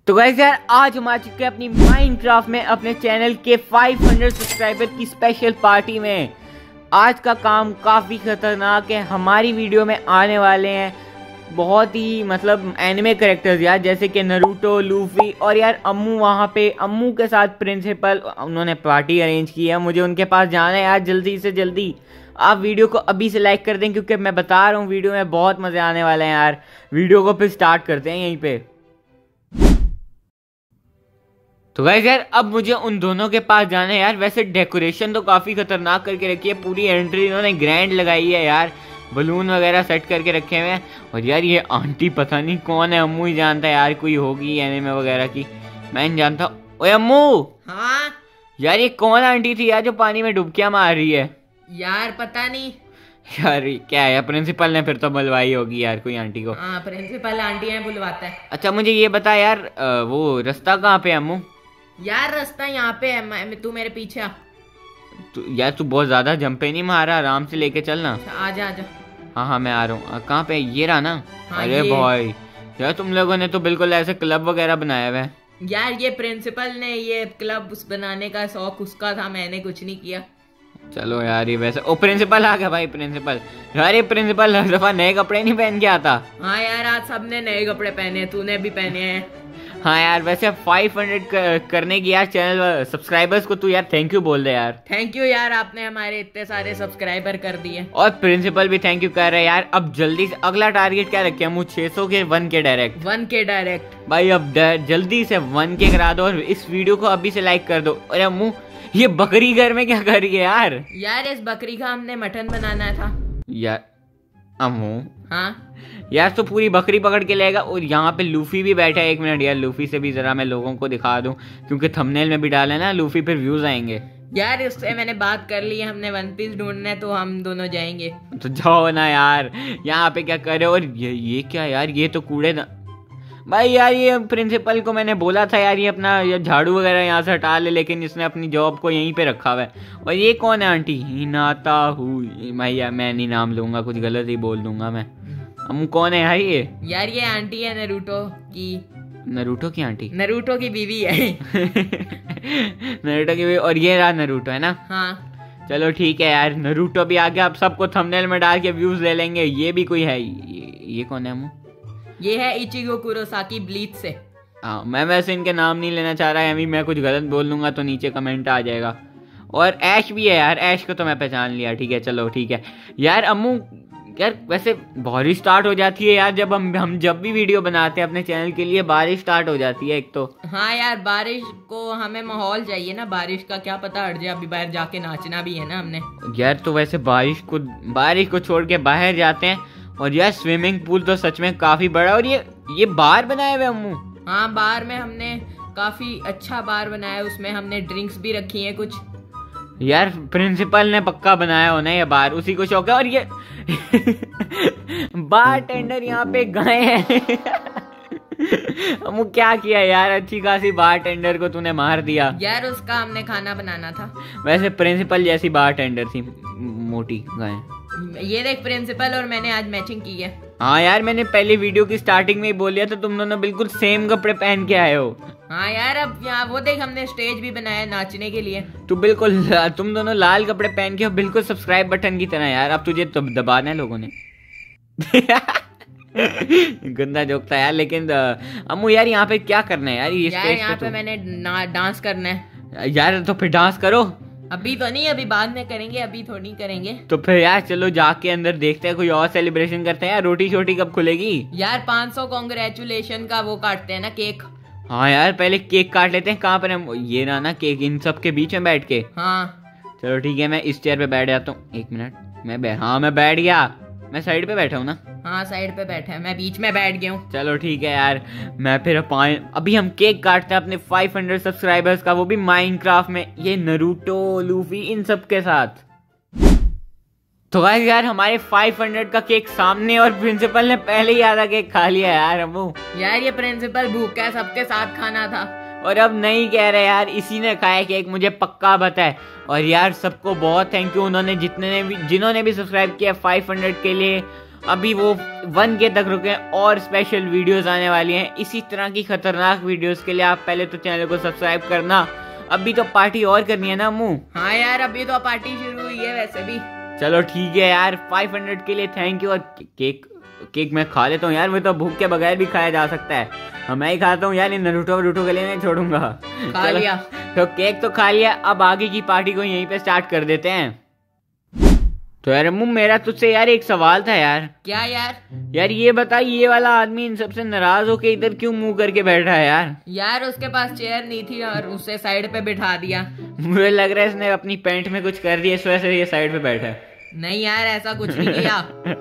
तो गाइस यार आज हम आ चुके हैं अपनी माइनक्राफ्ट में अपने चैनल के 500 सब्सक्राइबर की स्पेशल पार्टी में। आज का काम काफ़ी खतरनाक है। हमारी वीडियो में आने वाले हैं बहुत ही मतलब एनिमे कैरेक्टर्स यार, जैसे कि नरूटो, लूफी और यार अम्मू। वहाँ पे अम्मू के साथ प्रिंसिपल उन्होंने पार्टी अरेंज की है। मुझे उनके पास जाना है यार जल्दी से जल्दी। आप वीडियो को अभी से लाइक कर दें क्योंकि मैं बता रहा हूँ वीडियो में बहुत मज़े आने वाले हैं यार। वीडियो को फिर स्टार्ट करते हैं यहीं पे। तो गाइस यार अब मुझे उन दोनों के पास जाना है यार। वैसे डेकोरेशन तो काफ़ी खतरनाक करके रखी है, पूरी एंट्री इन्होंने ग्रैंड लगाई है यार, बलून वगैरह सेट करके रखे हुए हैं। और यार ये आंटी पता नहीं कौन है, अम्मू ही जानता है यार, कोई होगी एनिमे वगैरह की, मैं नहीं जानता। ओए अम्मू। हाँ यार ये कौन आंटी थी यार जो पानी में डुबकियां मार रही है? यार पता नहीं यार क्या है, प्रिंसिपल ने फिर तो बुलवाई होगी यार कोई आंटी को। हाँ प्रिंसिपल आंटी है बुलवाता है। अच्छा मुझे ये बता यार वो रास्ता कहाँ पे है अम्मू? यार रास्ता यहाँ पे है, तू मेरे पीछे आ। यार तू बहुत ज्यादा जंपे नहीं मारा, आराम से लेके चलना। आजा आजा। हाँ मैं आ रहा हूँ। कहाँ पे? ये रहा ना? हाँ, अरे भाई यार तुम लोगों ने तो बिल्कुल ऐसे क्लब वगैरह बनाया हुआ है। यार ये प्रिंसिपल ने ये क्लब बनाने का शौक उसका था, मैंने कुछ नहीं किया। चलो यार ये वैसे ओ प्रिंसिपल आ गया भाई। प्रिंसिपल यार ये प्रिंसिपल हर दफा नए कपड़े नहीं पहन के आता। हाँ यार आज सबने नए कपड़े पहने, तूने भी पहने हैं। हाँ यार वैसे 500 करने की यार चैनल सब्सक्राइबर्स को तू यार थैंक यू बोल दे यार। थैंक यू यार, आपने हमारे इतने सारे सब्सक्राइबर कर दिए। और प्रिंसिपल भी थैंक यू कर रहे हैं यार। अब जल्दी से अगला टारगेट क्या रखे हम? 600 के 1K डायरेक्ट। 1K डायरेक्ट भाई अब जल्दी से 1K करा दो और इस वीडियो को अभी से लाइक कर दो। अरे अम्मू ये बकरी घर में क्या कर रही है यार? यार इस बकरी का हमने मटन बनाना था यार अम्मू। हाँ यार तो पूरी बकरी पकड़ के लेगा। और यहाँ पे लूफी भी बैठा है। एक मिनट यार लूफी से भी जरा मैं लोगों को दिखा दूं क्योंकि थंबनेल में भी डाला है ना लूफी, फिर व्यूज आएंगे। यार इससे मैंने बात कर ली है, हमने वन पीस ढूंढना है तो हम दोनों जाएंगे। तो जाओ ना यार, यहाँ पे क्या कर रहे हो? और ये क्या यार, ये तो कूड़े भाई यार। ये प्रिंसिपल को मैंने बोला था यार ये अपना ये झाड़ू वगैरह यहाँ से हटा ले, लेकिन इसने अपनी जॉब को यहीं पे रखा हुआ है। और ये कौन है आंटी? हिनाता हूँ मैं यार, मैं नहीं नाम लूंगा, कुछ गलत ही बोल दूंगा मैं। अम्मू कौन है यार ये? यार ये आंटी है नरूटो की। नरूटो की आंटी? नरूटो की बीवी है। नरूटो की बीवी। और ये रहा नरूटो है ना? हाँ चलो ठीक है यार, नरूटो भी आ गया। अब सबको थंबनेल में डाल के व्यूज ले लेंगे। ये भी कोई है? ये कौन है अम्मू? ये है इचिगो कुरोसाकी ब्लीच से। हाँ मैं वैसे इनके नाम नहीं लेना चाह रहा है, मैं कुछ गलत बोल दूंगा तो नीचे कमेंट आ जाएगा। और ऐश भी है यार, ऐश को तो मैं पहचान लिया। ठीक है चलो ठीक है यार। अम्मू यार वैसे बारिश स्टार्ट हो जाती है यार, जब हम जब भी वीडियो बनाते हैं अपने चैनल के लिए बारिश स्टार्ट हो जाती है एक तो। हाँ यार बारिश को हमें माहौल चाहिए ना, बारिश का क्या पता हट जाए, अभी बाहर जाके नाचना भी है ना हमने। यार तो वैसे बारिश को छोड़ के बाहर जाते हैं। और यार स्विमिंग पूल तो सच में काफी बड़ा। और ये बार बनाए हुए अम्मू? हाँ बार में हमने काफी अच्छा बार बनाया है, उसमें हमने ड्रिंक्स भी रखी हैं कुछ। यार प्रिंसिपल ने पक्का बनाया होना ये बार, उसी को शौक है। और ये बार टेंडर यहाँ पे गए हैं। अम्मू क्या किया यार, अच्छी खासी बार टेंडर को तूने मार दिया। यार उसका हमने खाना बनाना था। वैसे प्रिंसिपल जैसी बार टेंडर थी, मोटी गाय। ये देख प्रिंसिपल और मैंने आज मैचिंग की है। हाँ यार मैंने पहले वीडियो की स्टार्टिंग में ही बोल दिया था, तुम दोनों बिल्कुल सेम कपड़े पहन के आए हो। हाँ यार अब यहाँ वो देख हमने स्टेज भी बनाया नाचने के लिए। तुम दोनों लाल कपड़े पहन के हो, बिल्कुल सब्सक्राइब बटन की तरह यार। अब तुझे तो दबाना है लोगों ने। गंदा जोक था यार, लेकिन अम्मू यार यहाँ पे क्या करना है यार? यहाँ पे मैंने डांस करना है यार। तो फिर डांस करो। अभी तो नहीं, अभी बाद में करेंगे, अभी थोड़ी करेंगे। तो फिर यार चलो जाके अंदर देखते हैं, कोई और सेलिब्रेशन करते हैं यार। रोटी छोटी कब खुलेगी यार? 500 कांग्रेचुलेशन का वो काटते हैं ना केक। हाँ यार पहले केक काट लेते हैं। कहाँ पर हम? ये रहा ना केक, इन सब के बीच में बैठ के। हाँ चलो ठीक है, मैं इस चेयर पे बैठ जाता हूँ। एक मिनट मैं बैठ गया। मैं साइड पे बैठा हूँ ना? हाँ साइड पे बैठा है, मैं बीच में बैठ गया हूँ। चलो ठीक है यार, मैं फिर अभी हम केक काटते हैं अपने 500 सब्सक्राइबर्स का, वो भी माइनक्राफ्ट में। ये नरूटो, लूफी, इन सब के साथ। तो गाइस यार हमारे 500 का केक सामने, और प्रिंसिपल ने पहले ही आधा केक खा लिया यार। अम्मू यार ये प्रिंसिपल भूखा है, सबके साथ खाना था। और अब नहीं कह रहे यार, इसी ने खाया केक, मुझे पक्का पता है। और यार सबको बहुत थैंक यू, उन्होंने जिन्होंने भी सब्सक्राइब किया 500 के लिए। अभी वो 1K तक रुके हैं और स्पेशल वीडियोस आने वाली हैं इसी तरह की खतरनाक वीडियोस के लिए। आप पहले तो चैनल को सब्सक्राइब करना। अभी तो पार्टी और करनी है ना अम्मू? हाँ यार, अभी तो पार्टी शुरू हुई है वैसे भी। चलो ठीक है यार, 500 के लिए थैंक यू। और केक मैं खा लेता हूँ यार, मैं तो भूख के बगैर भी खाया जा सकता है। हाँ मैं ही खाता हूँ यार, इन नरूटो के लिए नहीं छोड़ूंगा। खा लिया तो केक तो खा लिया, अब आगे की पार्टी को यहीं पे स्टार्ट कर देते हैं। तो यार अम्मू मेरा तुझसे यार एक सवाल था यार। क्या यार? यार ये बता, ये वाला आदमी इन सबसे नाराज होके इधर क्यों मुंह करके बैठा है यार? यार उसके पास चेयर नहीं थी और उसे साइड पे बिठा दिया। मुझे लग रहा है इसने अपनी पैंट में कुछ कर दिया, इस वजह से ये साइड पे बैठा है। नहीं यार, ऐसा कुछ नहीं किया।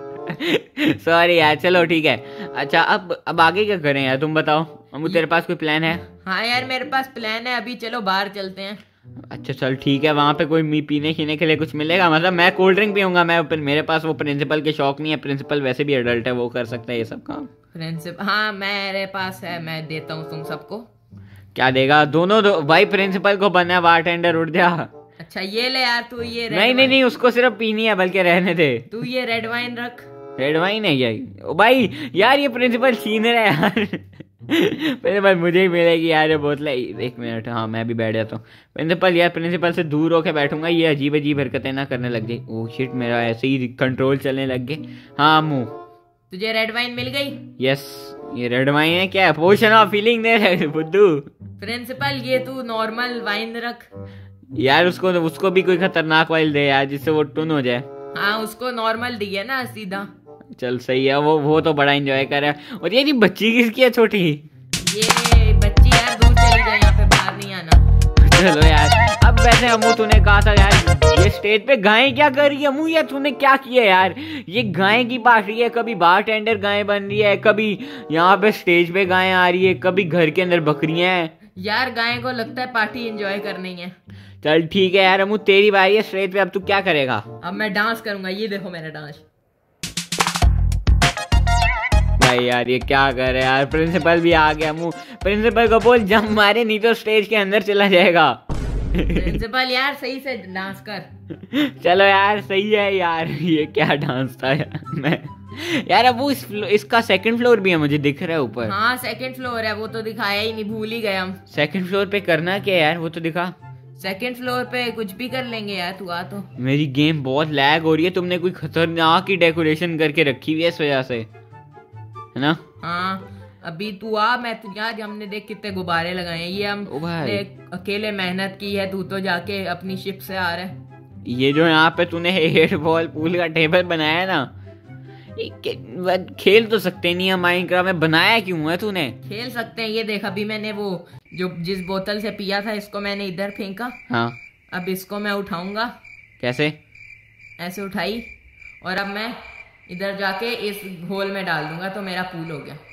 सॉरी यार, चलो ठीक है। अच्छा अब आगे क्या करें यार, तुम बताओ। अम्मू तेरे पास कोई प्लान है? हाँ यार मेरे पास प्लान है, अभी चलो बाहर चलते हैं। अच्छा चल ठीक है, वहाँ पे कोई पीने खीने के लिए कुछ मिलेगा? मतलब मैं कोल्ड ड्रिंक पीऊंगा, मेरे पास वो प्रिंसिपल के शौक नहीं है। प्रिंसिपल वैसे भी एडल्ट है, वो कर सकता है ये सब काम। प्रिंसिपल? हाँ मेरे पास है, मैं देता हूँ तुम सबको। क्या देगा? दोनों भाई प्रिंसिपल को बनना है बारटेंडर, उठ जा। अच्छा ये ले यार तू ये नहीं उसको सिर्फ पीनी है, बल्कि रहने दे। तू ये रेड वाइन रख। रेड वाइन है ये? भाई यार ये प्रिंसिपल सीनियर है यार। प्रिंसिपल मुझे ही मिलेगी यार ये बोतल। एक मिनट, हाँ मैं भी बैठ जाता हूँ। प्रिंसिपल यार, प्रिंसिपल से दूर होके बैठूंगा, ये अजीब अजीब हरकतें ना करने लग गई। ओह शिट, मेरा ऐसे ही कंट्रोल चलने लग गए। हाँ अम्मू तुझे रेड वाइन मिल गई? यस, ये रेड वाइन है। क्या पोशन ऑफ फीलिंग दे रहे बुद्धू? प्रिंसिपल ये तू नॉर्मल वाइन रख यार। उसको भी कोई खतरनाक वाइन दे यार, जिससे वो टुन हो जाए। हाँ उसको नॉर्मल दिया ना सीधा। चल सही है, वो तो बड़ा एंजॉय कर रहा है। और ये बच्ची किसकी है छोटी? ये बच्ची यार दूर चली जाए, यहाँ पे बाहर नहीं आना। चलो यार, अब वैसे अम्मू तूने कहा था यार ये स्टेज पे गायें क्या कर रही है? अम्मू यार तूने क्या किया यार? ये गायें की पार्टी है, कभी बार टेंडर गायें बन रही है, कभी यहाँ पे स्टेज पे गायें आ रही है, कभी घर के अंदर बकरियां हैं। यार गाय को लगता है पार्टी एंजॉय करनी है। चल ठीक है यार अम्मू, तेरी बारी है स्टेज पे, अब तू क्या करेगा? अब मैं डांस करूंगा, ये देखो मेरा डांस। भाई यार ये क्या कर रहे यार? प्रिंसिपल भी आ गया। अम्मू प्रिंसिपल को बोल जंप मारे, नहीं तो स्टेज के अंदर चला जाएगा। प्रिंसिपल यार सही से डांस कर। चलो यार सही है यार, ये क्या डांस था यार। मैं यार अब वो इसका सेकंड फ्लोर भी है, मुझे दिख रहा है ऊपर। हाँ सेकंड फ्लोर है, वो तो दिखाया ही नहीं, भूल ही गए हम। सेकंड फ्लोर पे करना क्या यार, वो तो दिखा। सेकंड फ्लोर पे कुछ भी कर लेंगे यार, तू आ तो। मेरी गेम बहुत लैग हो रही है, तुमने कोई खतरनाक ही डेकोरेशन करके रखी हुई है इस वजह से, है ना? हाँ अभी तू आ, मैं तो यार हमने देख कितने गुब्बारे लगाए हैं, ये हम अकेले मेहनत की है, तू तो जाके अपनी शिप से आ रहा है। ये जो यहाँ पे तूने 8 बॉल पूल का टेबल बनाया है ना, ये खेल तो सकते नहीं है माइनक्राफ्ट में, बनाया क्यों है तूने? खेल सकते हैं, ये देख अभी मैंने वो जो जिस बोतल से पिया था इसको मैंने इधर फेंका। हाँ अब इसको मैं उठाऊंगा। कैसे? ऐसे उठाई और अब मैं इधर जाके इस होल में डाल दूंगा तो मेरा पूल हो गया।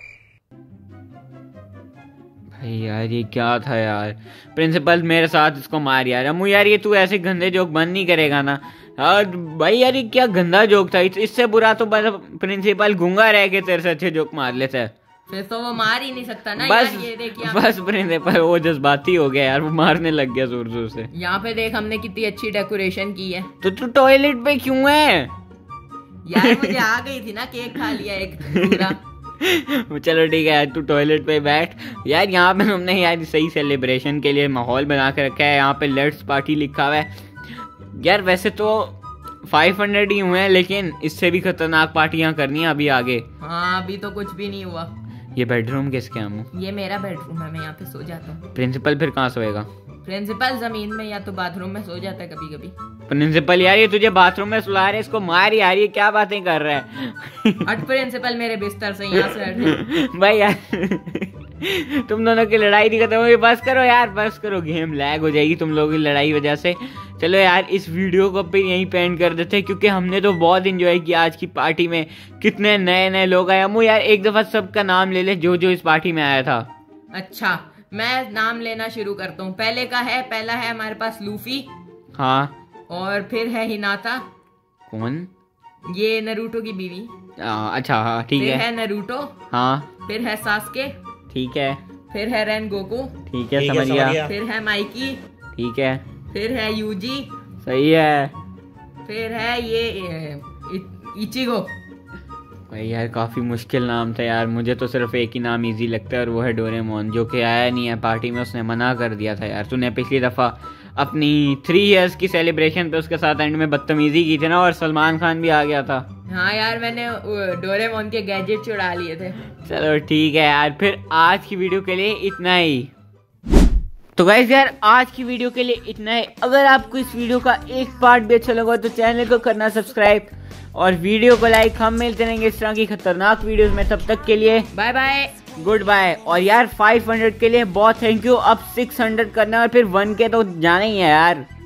भाई यार ये क्या था यार? प्रिंसिपल मेरे साथ इसको मार यार। अम्मू यार ये तू ऐसे गंदे जोक बंद नहीं करेगा ना? और भाई यार ये क्या गंदा जोक था, इससे बुरा तो बस प्रिंसिपल गूंगा रह के तेरे से अच्छे जोक मार लेता है। फिर तो वो मार ही नहीं सकता ना बस, यार, ये देखिए बस प्रिंसिपल वो जज्बाती हो गया यार, वो मारने लग गया जोर जोर से। यहाँ पे देख हमने कितनी अच्छी डेकोरेशन की है। तो तू टॉयलेट पे क्यों है यार? मुझे आ गई थी ना, केक खा लिया एक पूरा। चलो ठीक है यार, तू टॉयलेट पे बैठ यार। यहाँ पे हमने यार सही सेलिब्रेशन के लिए माहौल बना के रखा है। यहाँ पे लेट्स पार्टी लिखा हुआ है यार। वैसे तो 500 ही हुए हैं, लेकिन इससे भी खतरनाक पार्टियां करनी है अभी आगे। हाँ अभी तो कुछ भी नहीं हुआ। ये बेडरूम किसके है? ये मेरा बेडरूम है, मैं यहाँ पे सो जाता हूँ। प्रिंसिपल फिर कहाँ सोएगा? प्रिंसिपल जमीन में या तो बाथरूम में सो जाता है कभी कभी। प्रिंसिपल यार ये तुझे बाथरूम में सुला रहे, इसको मार यार, ये क्या बातें कर रहा है? हट प्रिंसिपल मेरे बिस्तर से, यहाँ से हट। भाई यार तुम दोनों की लड़ाई नहीं खत्म हुई, बस करो यार, बस करो, गेम लैग हो जाएगी तुम लोगों की लड़ाई वजह से। चलो यार इस वीडियो को फिर यहीं पे एंड कर देते हैं, क्योंकि हमने तो बहुत एंजॉय किया आज की पार्टी में। कितने नए नए लोग आए। अम्मू यार एक दफा सबका नाम ले ले जो जो इस पार्टी में आया था। अच्छा मैं नाम लेना शुरू करता हूँ। पहला है हमारे पास लूफी। हाँ। और फिर है हिनाता। कौन? ये नरूटो की बीवी। अच्छा हाँ ठीक है। फिर है नरूटो। हाँ। फिर है सास्के। ठीक है। फिर है रेन गोकू। ठीक है समझ गया। फिर है माइकी। ठीक है। फिर है यूजी। सही है। फिर है ये इचिगो। भाई यार काफ़ी मुश्किल नाम था यार, मुझे तो सिर्फ एक ही नाम इजी लगता है और वो है डोरेमोन, जो कि आया नहीं है पार्टी में, उसने मना कर दिया था यार। तूने पिछली दफ़ा अपनी 3 इयर्स की सेलिब्रेशन पे उसके साथ एंड में बदतमीजी की थी ना, और सलमान खान भी आ गया था। हाँ यार मैंने डोरेमोन के गैजेट चुरा लिए थे। चलो ठीक है यार, फिर आज की वीडियो के लिए इतना ही। तो गाइस यार आज की वीडियो के लिए इतना है। अगर आपको इस वीडियो का एक पार्ट भी अच्छा लगा तो चैनल को करना सब्सक्राइब और वीडियो को लाइक। हम मिलते रहेंगे इस तरह की खतरनाक वीडियोस में, तब तक के लिए बाय बाय, गुड बाय। और यार 500 के लिए बहुत थैंक यू। अब 600 करना और फिर 1K तो जाना ही है यार।